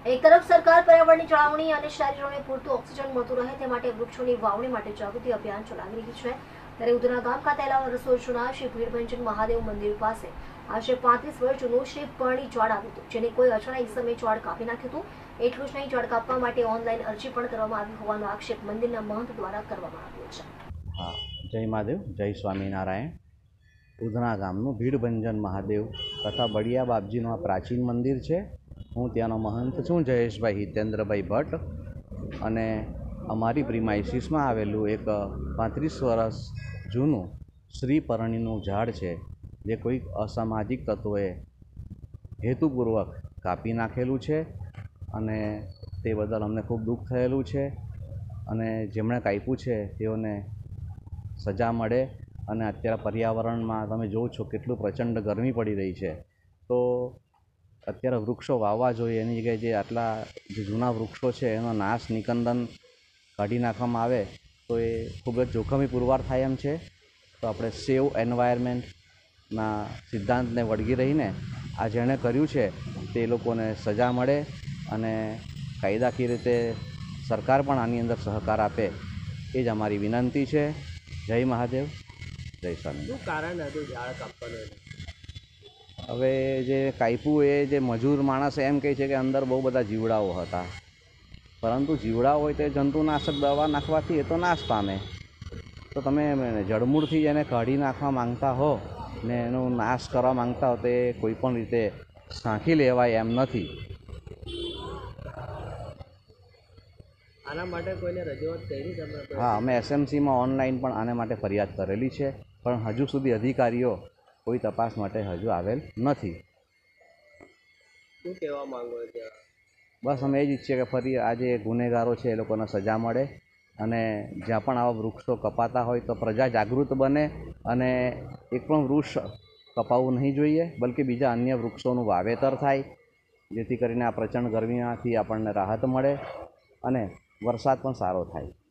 એક તરફ સરકાર પર્યાવરણની જાળવણી અને શહેરીજનોને પૂરતું ઓક્સિજન મળતું રહે તે માટે વૃક્ષોની વાવણી માટે જાગૃતિ અભિયાન ચલાવી રહી છે, ત્યારે ઉધના ગામ ખાતે આવેલા રસોઈ જૂના શ્રી ભીડભંજન મહાદેવ મંદિર પાસે આશરે 35 વર્ષ જૂનું શ્રી પરણી ઝાડ આવ્યું હતું, જેને કોઈ અજાણ્યા ઈસમે ઝાડ કાપી નાખ્યું હતું। એટલું જ નહીં, ઝાડ કાપવા માટે ઓનલાઈન અરજી પણ કરવામાં આવી હોવાનો આક્ષેપ મંદિરના મહંત દ્વારા કરવામાં આવ્યો છે। हाँ, जय महादेव, जय स्वामीनारायण। उधना गामનું ભીડભંજન મહાદેવ તથા બળિયા બાપજીનું આ પ્રાચીન મંદિર છે। હું ત્યાંનો મહંત છું, જયેશભાઈ હિતેન્દ્રભાઈ ભટ્ટ। અને અમારી પ્રિમાઇસીસમાં આવેલું એક 35 વર્ષ જૂનું શ્રી પરણીનું ઝાડ છે, જે કોઈક અસામાજિક તત્વોએ હેતુપૂર્વક કાપી નાખેલું છે અને તે બદલ અમને ખૂબ દુઃખ થયેલું છે અને જેમણે કાપ્યું છે તેઓને સજા મળે। અને અત્યારે પર્યાવરણમાં તમે જોવો છો કેટલું પ્રચંડ ગરમી પડી રહી છે, તો અત્યારે વૃક્ષો વાવવા જોઈએ, એની જગ્યાએ જે આટલા જે જૂના વૃક્ષો છે એનો નાશ નિકંદન કાઢી નાખવામાં આવે તો એ ખૂબ જ જોખમી પુરવાર થાય એમ છે। તો આપણે સેવ એન્વાયરમેન્ટના સિદ્ધાંતને વળગી રહીને આ જેણે કર્યું છે તે લોકોને સજા મળે અને કાયદાકીય રીતે સરકાર પણ આની અંદર સહકાર આપે, એ જ અમારી વિનંતી છે। જય મહાદેવ, જય સ્વામી। શું કારણ હતું ઝાડ કાપવાનું? હવે જે કાપ્યું એ જે મજૂર માણસ એમ કહે છે કે અંદર બહુ બધા જીવડાઓ હતા, પરંતુ જીવડાઓ હોય તે જંતુનાશક દવા નાખવાથી એ તો નાશ પામે। તો તમે જડમૂળથી એને કાઢી નાખવા માંગતા હો ને એનો નાશ કરવા માંગતા હો તો એ કોઈ પણ રીતે સાંખી લેવાય એમ નથી। આના માટે કોઈને રજૂઆત કરી તમે? હા, અમે એસએમસીમાં ઓનલાઈન પણ આને માટે ફરિયાદ કરેલી છે, પણ હજુ સુધી અધિકારીઓ કોઈ તપાસ માટે હજુ આવેલ નથી। શું કહેવા માંગો છો? બસ અમે એ જ ઈચ્છીએ કે ફરી આ જે ગુનેગારો છે એ લોકોને સજા મળે અને જ્યાં પણ આવા વૃક્ષો કપાતા હોય તો પ્રજા જાગૃત બને અને એક પણ વૃક્ષ કપાવવું નહીં જોઈએ, બલકે બીજા અન્ય વૃક્ષોનું વાવેતર થાય, જેથી કરીને આ પ્રચંડ ગરમીમાંથી આપણને રાહત મળે અને વરસાદ પણ સારો થાય।